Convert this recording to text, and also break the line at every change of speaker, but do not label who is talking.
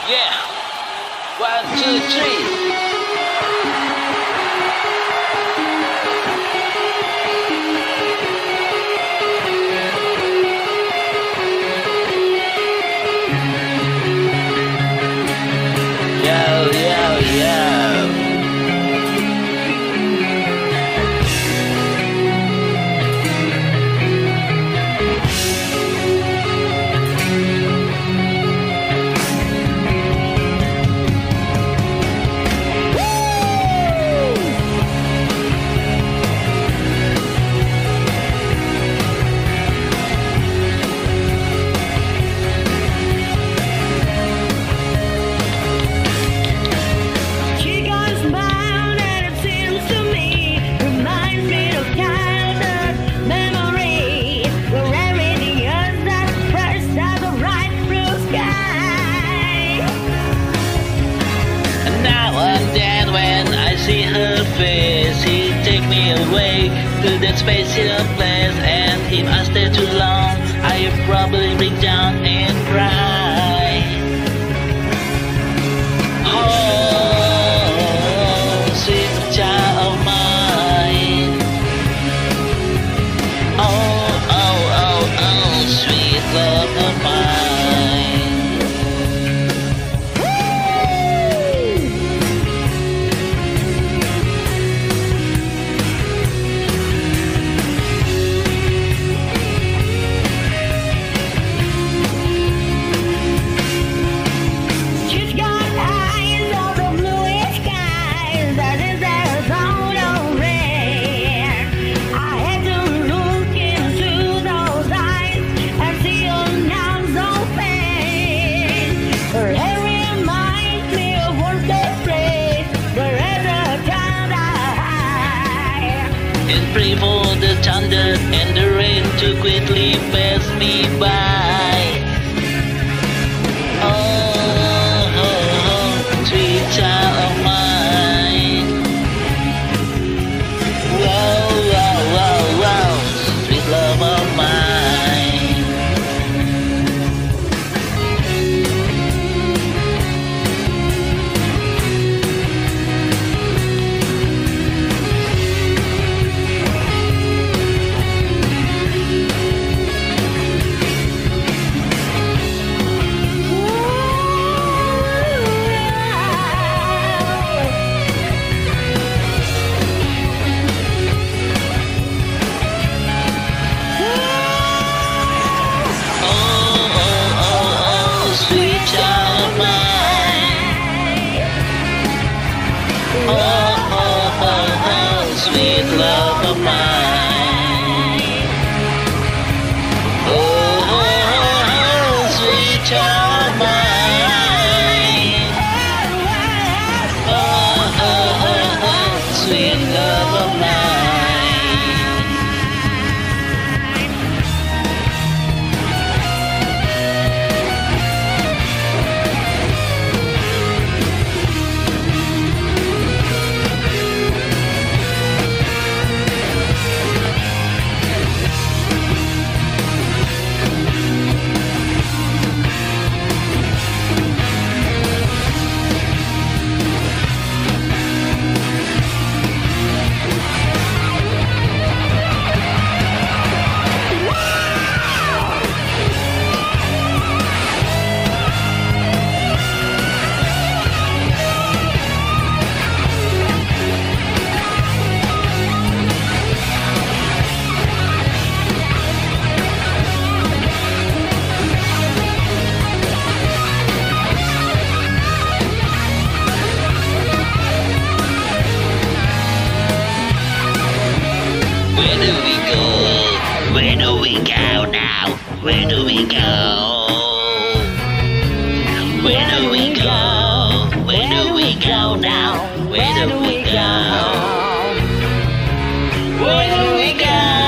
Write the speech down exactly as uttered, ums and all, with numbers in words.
Yeah. One, two, three. Yo, yo, yo. See her face, he take me away to that spaceship place, and if I stay too long, I'll probably break down and cry. Oh, sweet child of mine. Oh, oh, oh, oh, sweet love of mine. And pray for the thunder and the rain to quickly pass me by. Oh, oh, oh, sweet child of mine. Wow, wow, wow, wow, sweet love of mine. Oh, oh, oh, oh, sweet love of mine. Oh, oh, oh, sweet child of mine. Oh, oh, oh, oh, sweet love of mine. Where do we go? Where do we go now? Where do we go? Where do we go? Where do we go now? Where do we go? Where do we go?